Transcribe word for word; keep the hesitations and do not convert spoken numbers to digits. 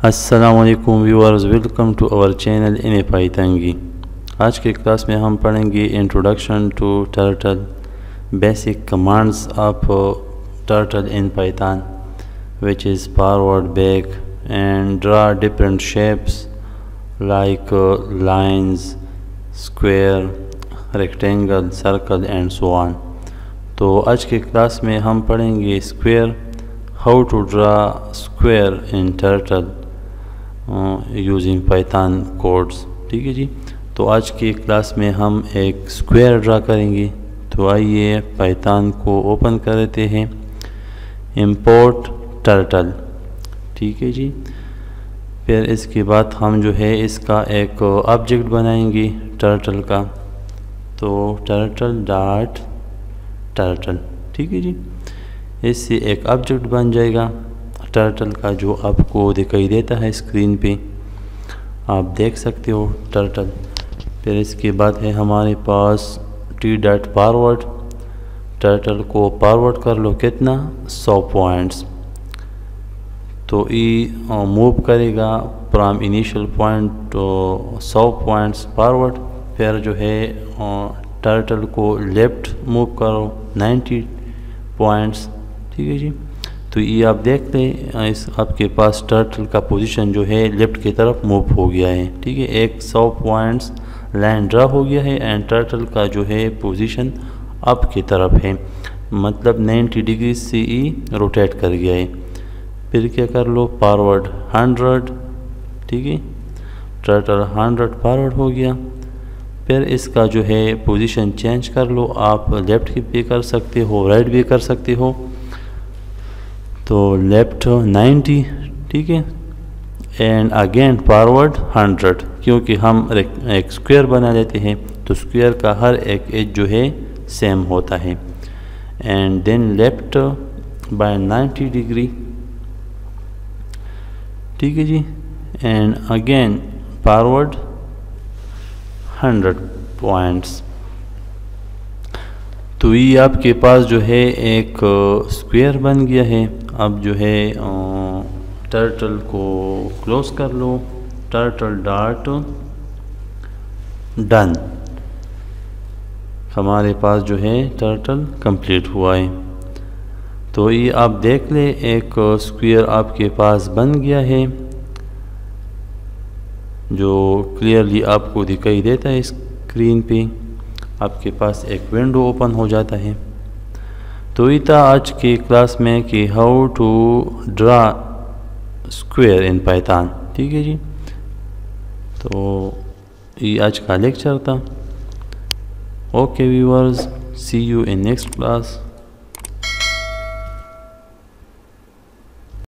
अस्सलामुअलैकुम viewers, welcome to our channel in पाइथांगी। आज के क्लास में हम पढ़ेंगे introduction to turtle, basic commands of turtle in Python which is forward, back and draw different shapes like uh, lines, square, rectangle, circle and so on। तो आज के class में हम पढ़ेंगे square, how to draw square in turtle using Python codes. ठीक है जी। तो आज की क्लास में हम एक स्क्वायर ड्रा करेंगे। तो आइए पाइथन को ओपन कर लेते हैं, इंपोर्ट टर्टल। ठीक है जी। फिर इसके बाद हम जो है इसका एक ऑब्जेक्ट बनाएंगे टर्टल का। तो टर्टल डॉट टर्टल, ठीक है जी। इससे एक ऑब्जेक्ट बन जाएगा टर्टल का, जो आपको दिखाई देता है स्क्रीन पे, आप देख सकते हो टर्टल। फिर इसके बाद है हमारे पास टी डॉट फॉरवर्ड, टर्टल को फॉरवर्ड कर लो कितना, सौ पॉइंट्स। तो ये मूव करेगा फ्रॉम इनिशियल पॉइंट तो सौ पॉइंट्स फॉरवर्ड। फिर जो है टर्टल को लेफ़्ट मूव करो नब्बे पॉइंट्स। ठीक है जी। तो ये आप देखते हैं इस आपके पास टर्टल का पोजीशन जो है लेफ़्ट की तरफ मूव हो गया है। ठीक है, एक सौ पॉइंट्स लाइन ड्रा हो गया है एंड टर्टल का जो है पोजीशन अप की तरफ है, मतलब नब्बे डिग्री से ही रोटेट कर गया है। फिर क्या कर लो, फॉरवर्ड हंड्रेड। ठीक है, टर्टल हंड्रेड फॉरवर्ड हो गया। फिर इसका जो है पोजीशन चेंज कर लो, आप लेफ़्ट की भी कर सकते हो, राइट भी कर सकते हो। तो लेफ़्ट नब्बे, ठीक है, एंड अगेन फॉरवर्ड हंड्रेड, क्योंकि हम एक स्क्वायर बना लेते हैं तो स्क्वायर का हर एक एज जो है सेम होता है। एंड देन लेफ़्ट बाय नब्बे डिग्री, ठीक है जी, and again forward hundred points. तो ये आपके पास जो है एक स्क्वायर बन गया है। अब जो है टर्टल को क्लोज कर लो, टर्टल डॉट डन। हमारे पास जो है टर्टल कंप्लीट हुआ है। तो ये आप देख ले, एक स्क्वायर आपके पास बन गया है जो क्लियरली आपको दिखाई देता है स्क्रीन पे। आपके पास एक विंडो ओपन हो जाता है। तो ये था आज की क्लास में कि how to draw square in Python. ठीक है जी। तो ये आज का लेक्चर था। Okay viewers, see you in next class.